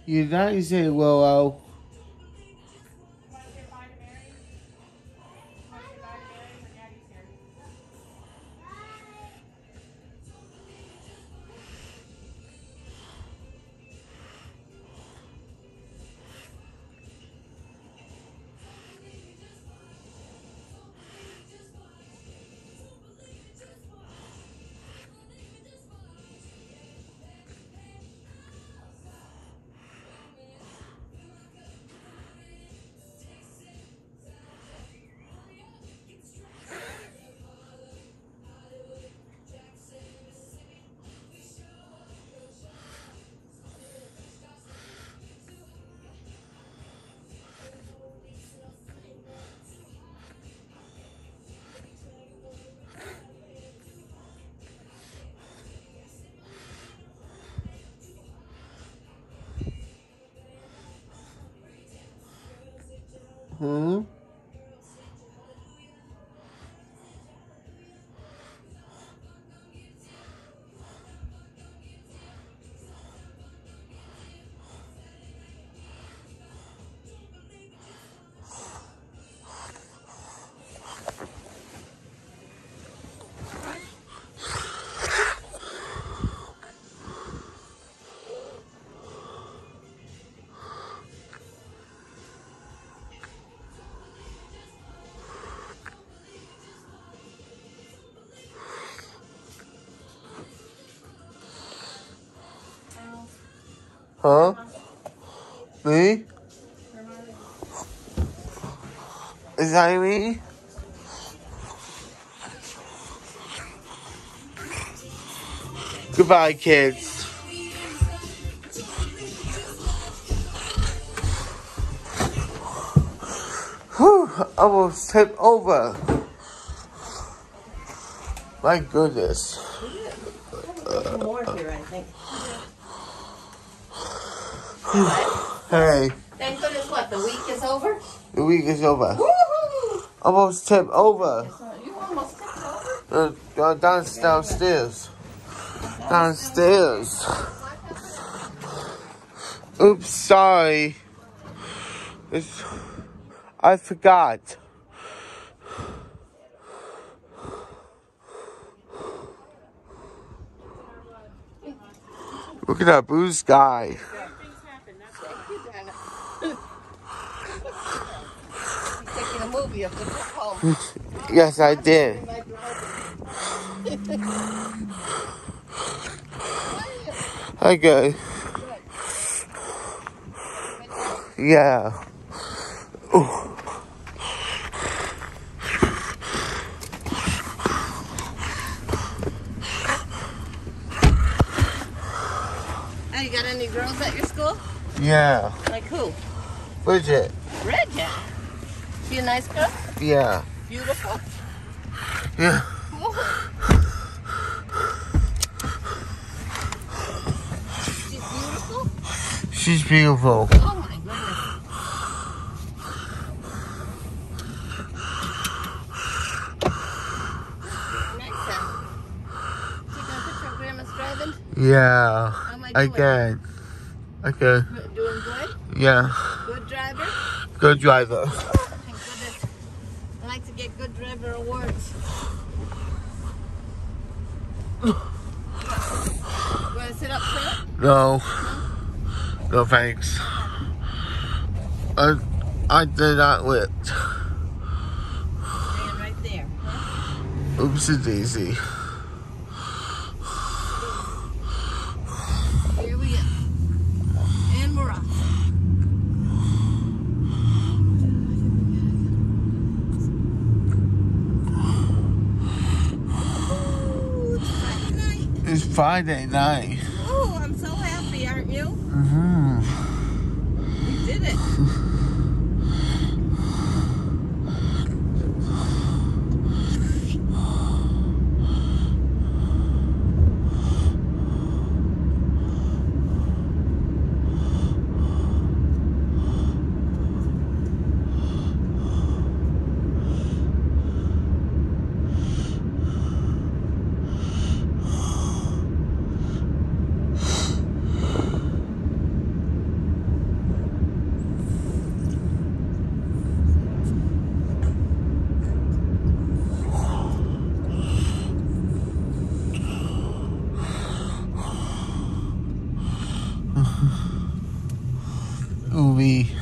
You don't say Willow. Hmm? Huh? Me? Is that me? Goodbye, kids. Whew, I almost tipped over. My goodness. More here, I think. Hey. Thank goodness what, the week is over? The week is over. Woohoo! Almost tipped over. You almost tipped over? Downstairs. Downstairs. Oops, sorry. I forgot. Look at that blue sky. Taking a movie of the trip home. Yes, I did. Okay. Yeah. Ooh. Hey, you got any girls at your school? Yeah. Like who? Bridget. Bridget. She a nice girl? Yeah. Beautiful. Yeah. She's beautiful? She's beautiful. Oh my goodness. Nice then. Taking a picture of Grandma's driving? Yeah. How am I doing? Again. Okay. Doing good? Yeah. Good driver? Good driver. Thank goodness. I like to get good driver awards. Want to sit up front? No. No? No thanks. I did not lift. Stand right there. Huh? Oopsie daisy. Here we go. And we're off. Ooh, it's Friday night. It's Friday night. Oh, I'm so happy, aren't you? Mm-hmm. We did it. movie